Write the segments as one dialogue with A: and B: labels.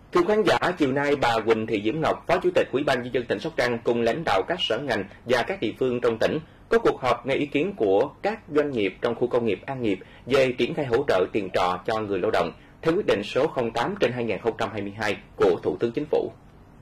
A: Thưa khán giả, chiều nay bà Huỳnh Thị Diễm Ngọc, Phó Chủ tịch Ủy ban Nhân dân tỉnh Sóc Trăng cùng lãnh đạo các sở ngành và các địa phương trong tỉnh có cuộc họp nghe ý kiến của các doanh nghiệp trong khu công nghiệp An Nghiệp về triển khai hỗ trợ tiền trọ cho người lao động theo quyết định số 08/2022 của Thủ tướng Chính phủ.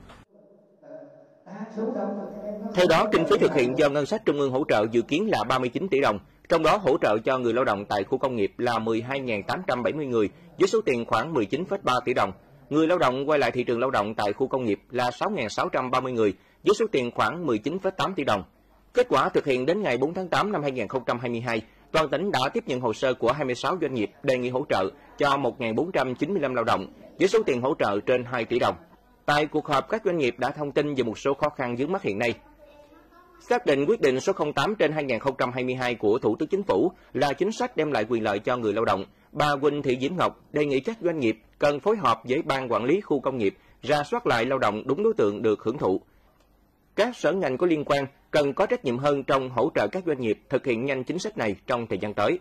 A: Theo đó, kinh phí thực hiện do ngân sách trung ương hỗ trợ dự kiến là 39 tỷ đồng, trong đó hỗ trợ cho người lao động tại khu công nghiệp là 12.870 người với số tiền khoảng 19,3 tỷ đồng. Người lao động quay lại thị trường lao động tại khu công nghiệp là 6.630 người với số tiền khoảng 19,8 tỷ đồng. Kết quả thực hiện đến ngày 4 tháng 8 năm 2022, toàn tỉnh đã tiếp nhận hồ sơ của 26 doanh nghiệp đề nghị hỗ trợ cho 1.495 lao động với số tiền hỗ trợ trên 2 tỷ đồng. Tại cuộc họp, các doanh nghiệp đã thông tin về một số khó khăn vướng mắc hiện nay. Xác định quyết định số 08/2022 của Thủ tướng Chính phủ là chính sách đem lại quyền lợi cho người lao động, bà Huỳnh Thị Diễm Ngọc đề nghị các doanh nghiệp cần phối hợp với ban quản lý khu công nghiệp rà soát lại lao động đúng đối tượng được hưởng thụ. Các sở ngành có liên quan cần có trách nhiệm hơn trong hỗ trợ các doanh nghiệp thực hiện nhanh chính sách này trong thời gian tới.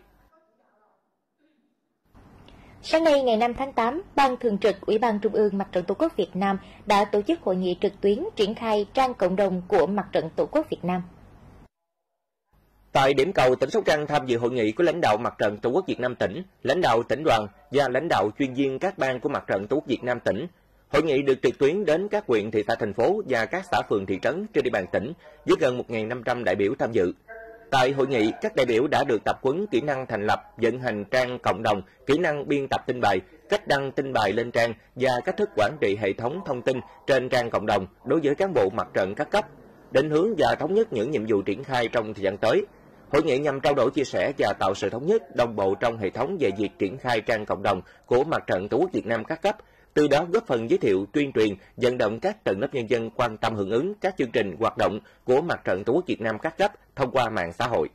B: Sáng nay ngày 5 tháng 8, Ban Thường trực Ủy ban Trung ương Mặt trận Tổ quốc Việt Nam đã tổ chức hội nghị trực tuyến triển khai trang cộng đồng của Mặt trận Tổ quốc Việt Nam.
A: Tại điểm cầu, tỉnh Sóc Trăng tham dự hội nghị có lãnh đạo Mặt trận Tổ quốc Việt Nam tỉnh, lãnh đạo tỉnh đoàn và lãnh đạo chuyên viên các ban của Mặt trận Tổ quốc Việt Nam tỉnh. Hội nghị được trực tuyến đến các huyện, thị xã, thành phố và các xã phường, thị trấn trên địa bàn tỉnh với gần 1.500 đại biểu tham dự. Tại hội nghị, các đại biểu đã được tập huấn kỹ năng thành lập, vận hành trang cộng đồng, kỹ năng biên tập tin bài, cách đăng tin bài lên trang và cách thức quản trị hệ thống thông tin trên trang cộng đồng đối với cán bộ mặt trận các cấp, định hướng và thống nhất những nhiệm vụ triển khai trong thời gian tới. Hội nghị nhằm trao đổi chia sẻ và tạo sự thống nhất đồng bộ trong hệ thống về việc triển khai trang cộng đồng của Mặt trận Tổ quốc Việt Nam các cấp, từ đó góp phần giới thiệu, tuyên truyền, vận động các tầng lớp nhân dân quan tâm hưởng ứng các chương trình hoạt động của Mặt trận Tổ quốc Việt Nam các cấp thông qua mạng xã hội.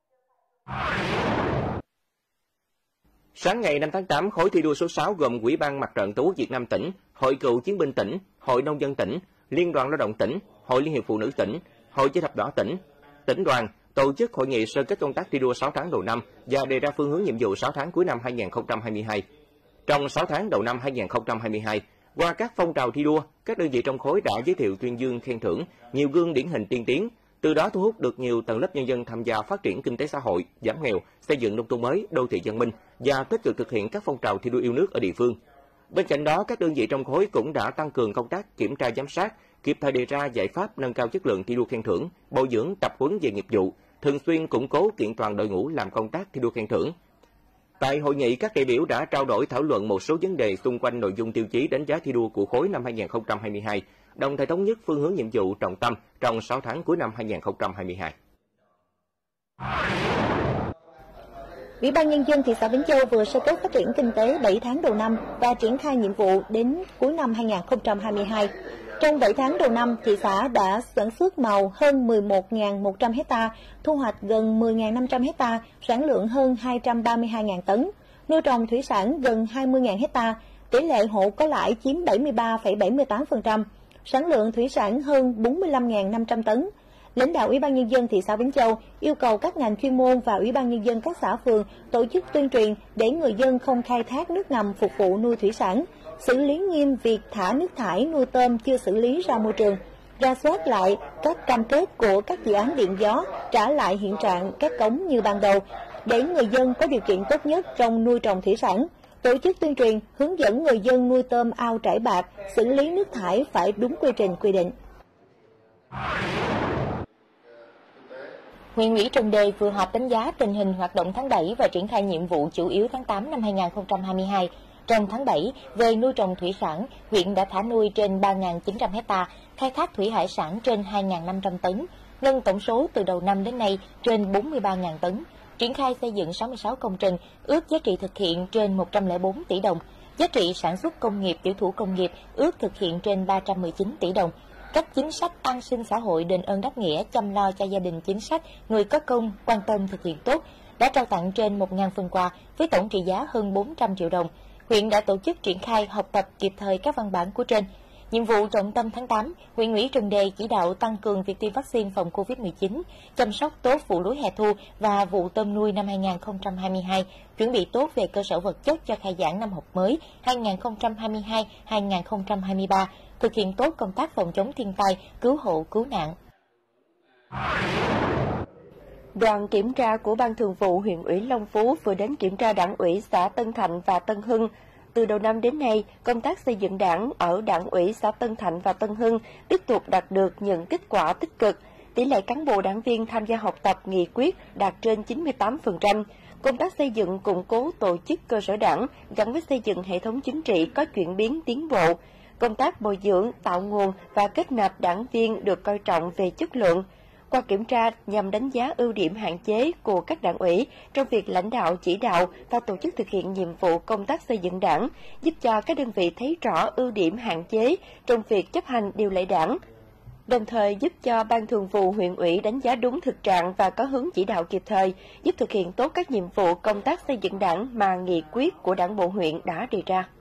A: Sáng ngày 5 tháng 8, khối thi đua số 6 gồm Ủy ban Mặt trận Tổ quốc Việt Nam tỉnh, Hội Cựu chiến binh tỉnh, Hội Nông dân tỉnh, Liên đoàn Lao động tỉnh, Hội Liên hiệp Phụ nữ tỉnh, Hội Chữ thập đỏ tỉnh, tỉnh đoàn tổ chức hội nghị sơ kết công tác thi đua 6 tháng đầu năm và đề ra phương hướng nhiệm vụ 6 tháng cuối năm 2022. Trong 6 tháng đầu năm 2022, qua các phong trào thi đua, các đơn vị trong khối đã giới thiệu, tuyên dương, khen thưởng nhiều gương điển hình tiên tiến, từ đó thu hút được nhiều tầng lớp nhân dân tham gia phát triển kinh tế xã hội, giảm nghèo, xây dựng nông thôn mới, đô thị văn minh và tích cực thực hiện các phong trào thi đua yêu nước ở địa phương. Bên cạnh đó, các đơn vị trong khối cũng đã tăng cường công tác kiểm tra giám sát, kịp thời đề ra giải pháp nâng cao chất lượng thi đua khen thưởng, bồi dưỡng tập huấn về nghiệp vụ, thường xuyên củng cố kiện toàn đội ngũ làm công tác thi đua khen thưởng. Tại hội nghị, các đại biểu đã trao đổi thảo luận một số vấn đề xung quanh nội dung tiêu chí đánh giá thi đua của khối năm 2022, đồng thời thống nhất phương hướng nhiệm vụ trọng tâm trong 6 tháng cuối năm 2022.
B: Ủy ban Nhân dân thị xã Bến Châu vừa sơ kết phát triển kinh tế 7 tháng đầu năm và triển khai nhiệm vụ đến cuối năm 2022. Trong 7 tháng đầu năm, thị xã đã sản xuất màu hơn 11.100 hectare, thu hoạch gần 10.500 hectare, sản lượng hơn 232.000 tấn, nuôi trồng thủy sản gần 20.000 hectare, tỷ lệ hộ có lãi chiếm 73,78%, sản lượng thủy sản hơn 45.500 tấn. Lãnh đạo Ủy ban Nhân dân thị xã Bến Châu yêu cầu các ngành chuyên môn và Ủy ban Nhân dân các xã phường tổ chức tuyên truyền để người dân không khai thác nước ngầm phục vụ nuôi thủy sản, xử lý nghiêm việc thả nước thải nuôi tôm chưa xử lý ra môi trường, rà soát lại các cam kết của các dự án điện gió, trả lại hiện trạng các cống như ban đầu, để người dân có điều kiện tốt nhất trong nuôi trồng thủy sản. Tổ chức tuyên truyền, hướng dẫn người dân nuôi tôm ao Trải Bạc, xử lý nước thải phải đúng quy trình quy định. Huyện ủy Trần Đề vừa họp đánh giá tình hình hoạt động tháng 7 và triển khai nhiệm vụ chủ yếu tháng 8 năm 2022. Trong tháng 7, về nuôi trồng thủy sản, huyện đã thả nuôi trên 3.900 hectare, khai thác thủy hải sản trên 2.500 tấn, nâng tổng số từ đầu năm đến nay trên 43.000 tấn, triển khai xây dựng 66 công trình, ước giá trị thực hiện trên 104 tỷ đồng, giá trị sản xuất công nghiệp, tiểu thủ công nghiệp ước thực hiện trên 319 tỷ đồng. Các chính sách an sinh xã hội, đền ơn đáp nghĩa, chăm lo cho gia đình chính sách, người có công, quan tâm thực hiện tốt, đã trao tặng trên 1.000 phần quà với tổng trị giá hơn 400 triệu đồng. Huyện đã tổ chức triển khai học tập kịp thời các văn bản của trên. Nhiệm vụ trọng tâm tháng 8, huyện ủy Trần Đề chỉ đạo tăng cường việc tiêm vaccine phòng COVID-19, chăm sóc tốt vụ lúa hè thu và vụ tôm nuôi năm 2022, chuẩn bị tốt về cơ sở vật chất cho khai giảng năm học mới 2022-2023, thực hiện tốt công tác phòng chống thiên tai, cứu hộ, cứu nạn. Đoàn kiểm tra của Ban Thường vụ huyện ủy Long Phú vừa đến kiểm tra Đảng ủy xã Tân Thạnh và Tân Hưng. Từ đầu năm đến nay, công tác xây dựng Đảng ở Đảng ủy xã Tân Thạnh và Tân Hưng tiếp tục đạt được những kết quả tích cực. Tỷ lệ cán bộ đảng viên tham gia học tập nghị quyết đạt trên 98%. Công tác xây dựng củng cố tổ chức cơ sở Đảng gắn với xây dựng hệ thống chính trị có chuyển biến tiến bộ. Công tác bồi dưỡng, tạo nguồn và kết nạp đảng viên được coi trọng về chất lượng. Qua kiểm tra nhằm đánh giá ưu điểm hạn chế của các đảng ủy trong việc lãnh đạo chỉ đạo và tổ chức thực hiện nhiệm vụ công tác xây dựng Đảng, giúp cho các đơn vị thấy rõ ưu điểm hạn chế trong việc chấp hành điều lệ Đảng, đồng thời giúp cho Ban Thường vụ huyện ủy đánh giá đúng thực trạng và có hướng chỉ đạo kịp thời, giúp thực hiện tốt các nhiệm vụ công tác xây dựng Đảng mà nghị quyết của Đảng bộ huyện đã đề ra.